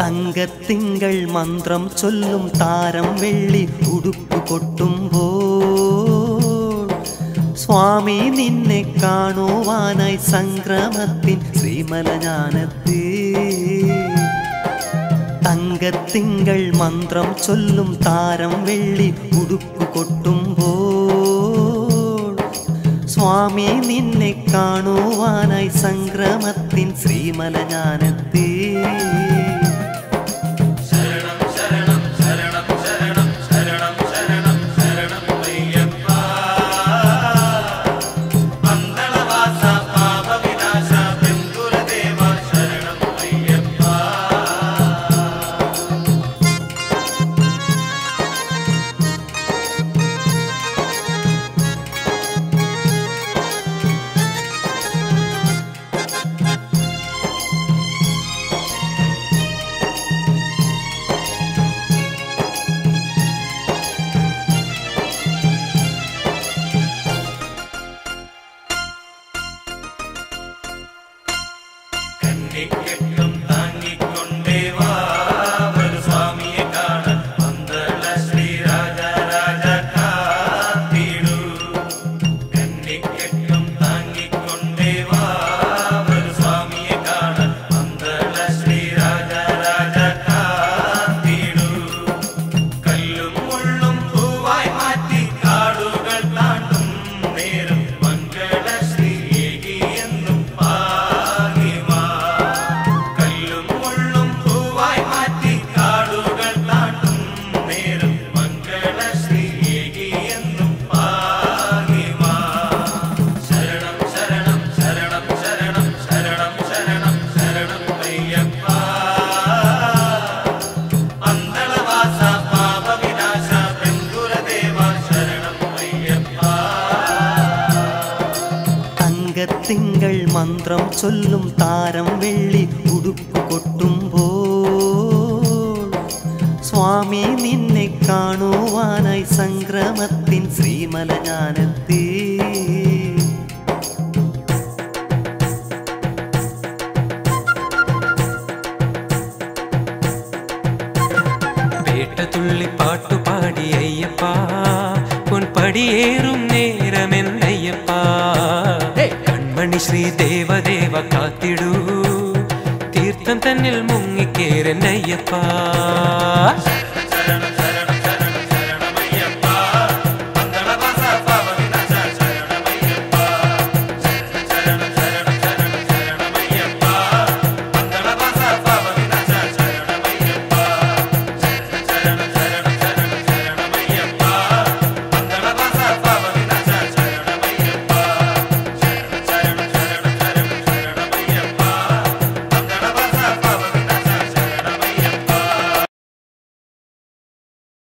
തങ്കത്തിങ്കൾ മന്ത്രം ചൊല്ലും താരം വെള്ളി ഉടുപ്പ് കൊട്ടുമ്പോൾ സ്വാമി നിന്നെ കാണുവാനായി സംക്രമത്തിൻ ശ്രീമലஞானത്ത് തങ്കത്തിങ്കൾ മന്ത്രം ചൊല്ലും താരം വെള്ളി ഉടുപ്പ് കൊട്ടുമ്പോൾ സ്വാമി നിന്നെ കാണുവാനായി സംക്രമത്തിൻ ശ്രീമലஞானത്ത് തിങ്കൾ മന്ത്രം ചൊല്ലും താരം വെള്ളി ഉടുപ്പ് കൊട്ടുമ്പോൾ സ്വാമി നിന്നെ കാണുവാനായി സംക്രമത്തിൻ ശ്രീമലஞானത്ത് പേട്ടതുള്ളി പാട്ടുപാടി അയ്യപ്പ പൊൻപടിയേറും നേരമെന്നയ്യപ്പ കൺമണി ശ്രീ ദേവദേവ കാത്തിടൂ തീർത്ഥം തന്നിൽ മുങ്ങിക്കേരന്നയ്യപ്പ